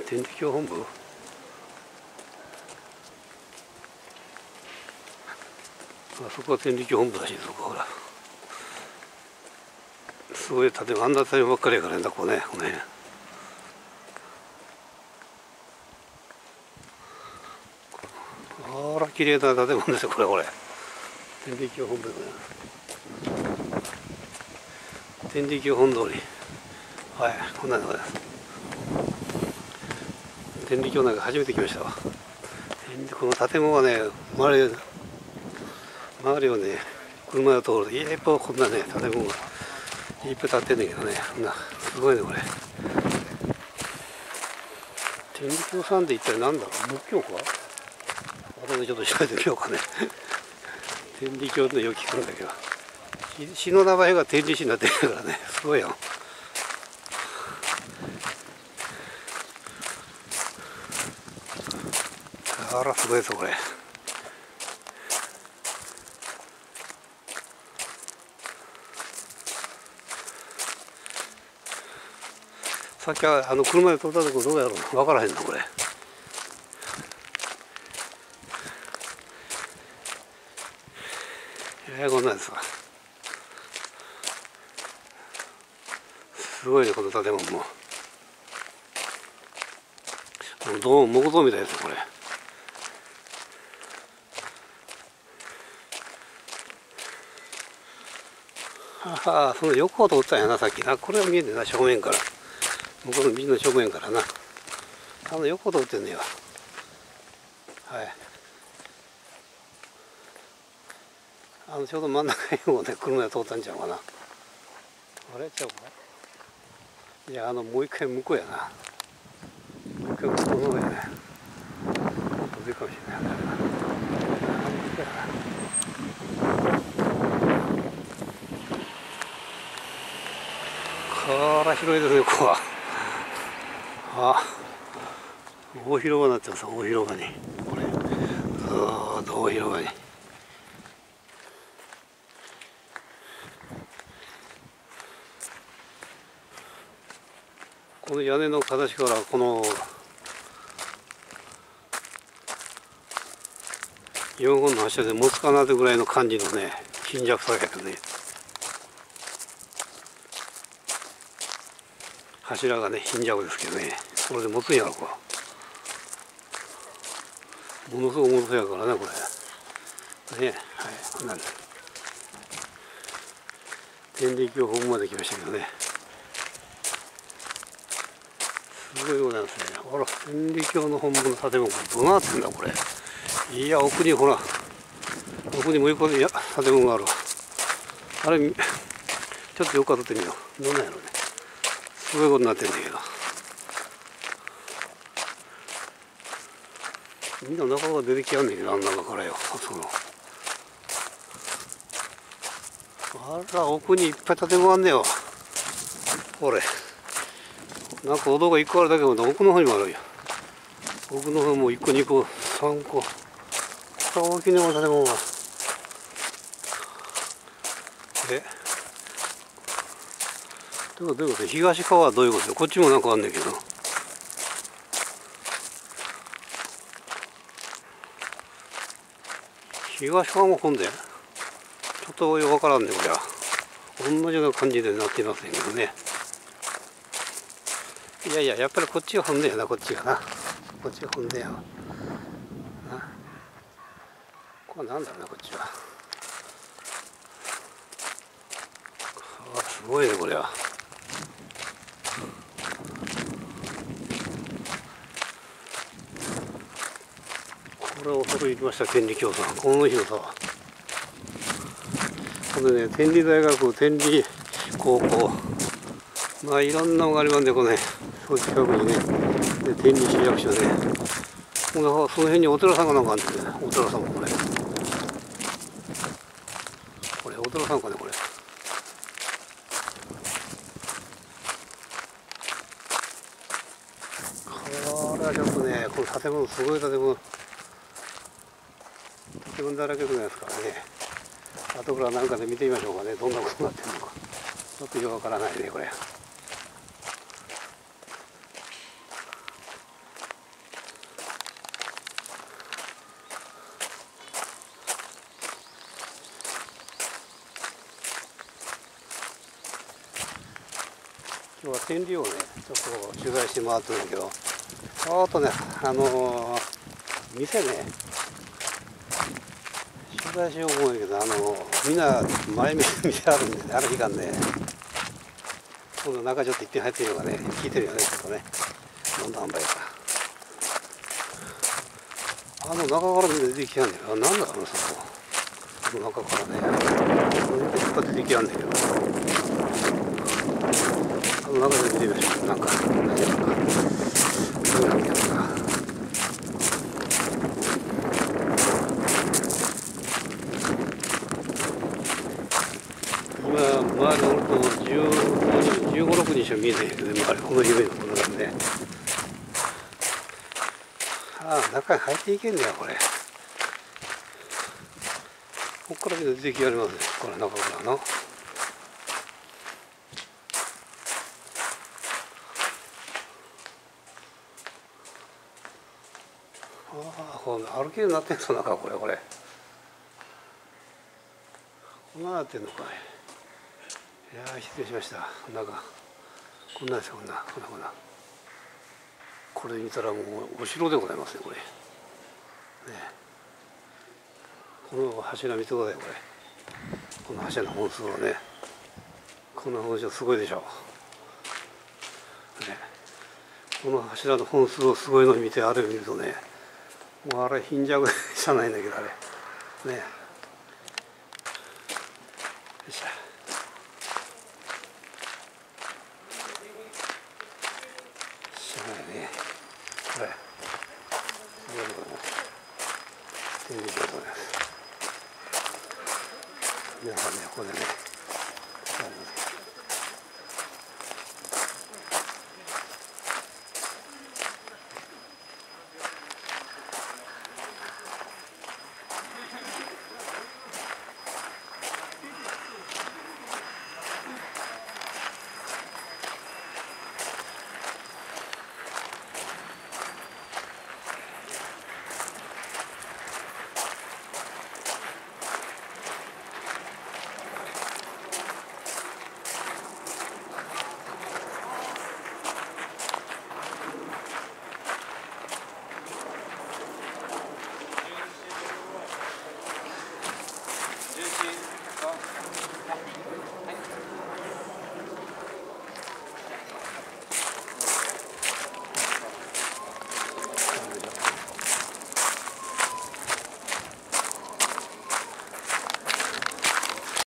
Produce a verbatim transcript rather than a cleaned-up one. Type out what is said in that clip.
天理教本部、あそこは天理教本部だし、そこほらすごい建物、あんな建物ばっかりやからね、ここね、この辺。あら綺麗な建物ですよ、これこれ天理教本部、天理教本通り、はい、こんなのです。天理教なんか初めて来ましたわ。この建物はね、周り周りをね、車が通るといっぱいこんなね、建物がいっぱい建ってんだけどね、こんなすごいねこれ。天理教さんって一体何だろう、仏教か。後でちょっと調べてみようかね。天理教ってよく聞くんだけど、詩の名前が天理詩になってるからね、すごいよ。あらすごいですよこれ。さっきはあの車で通ったとこどうやろう、分からへんのこれ。えー、こんなんですわ。すごいねこの建物も。どうも木造みたいですよこれ。ああ、その横を通ったんやなさっきな。これは見えてな、正面から。向こうのビルの正面からな。あの横を通ってんねや。はい。あのちょうど真ん中をね、車で通ったんちゃうかな。あれちゃうか。いや、あのもう一回向こうやな。もう一回向こうの方やね。もっと上かもしれない。こら広いですね、ここは。あ、大広場になってます、大広場に。これ、ずーっと大広場に。この屋根の形からこのよんほんの柱で持つかなというぐらいの感じのね、貧弱さやけどね。柱がね、貧弱ですけどね、それで持つんやろか。ものすごく重そうやからね、これ。ね、はい、こんなんです。天理教本部まで来ましたけどね。すごいございますね。あら、天理教の本部の建物、どうなってんだこれ。いや、奥にほら、奥にもう一個建物があるわ。あれ、ちょっとよく当たってみよう。どんなんやろね。すごいことになってんだけど。みんな中が出てきやんねんけど、あん中からよ。あそこの。あら、奥にいっぱい建物あんねよ。これ。なんかお堂がいっこあるだけど、奥の方にもあるよ。奥の方もいっこ、にこ、さんこ。これ大きいね、この建物は。えどういうこと？東側はどういうこと？こっちもなんかあんねんけど。東側も混んで。ちょっとよくわからんね、これは。同じような感じでなっていますねけどね。いやいや、やっぱりこっちが混んでやな、こっちがな。こっちが混んでやわ。これなんだろうな、こっちは。あ、すごいね、これは。これは遅く行きました、天理教さん。この広さは。これね、天理大学、天理高校。まあ、いろんなのがありますね、このね。その近くにね。で、天理市役所ね。その辺にお寺さんがなんかあるんですね。お寺さんもこれ。これ、お寺さんかね、これ。これはちょっとね、この建物、すごい建物。建物だらけじゃないですからね。後からなんかで見てみましょうかね。どんなことになってるのか。ちょっとよくわからないね、これ。 今日は天理をねちょっと取材して回ってるんだけど、ちょっとねあのー、店ね取材しよう思うんやけど、あのー、みんな前見て店あるんで、ね、ある日間ね今度中ちょっと行って入ってみようかね、聞いてるよねちょっとね、どんな販売かあの中から出てきやんねん。あ、なんだろうな、そこあの中からね出てきやんねんけど、あの中で見てみましょう。なんか大丈夫か、どうなんだろうな。今周りのおるとじゅうご、ろくにんしか見えないけどね、周りこの夢のことなんで、ああ中に入っていけんねやこれ。ここから見ると出てきやりますね、これ中からの。ああ、こう歩けるようになってんの中、これこれこんななってんのかい。いやー失礼しました。なんかこんなんですよ、こんなこんなこんなこれ見たらもうお城でございますねこれね。この柱見てください、これこの柱の本数はね、この本数すごいでしょ、ね、この柱の本数をすごいのを見て、あれを見るとね、もうあれ貧弱じゃないんだけど、あれね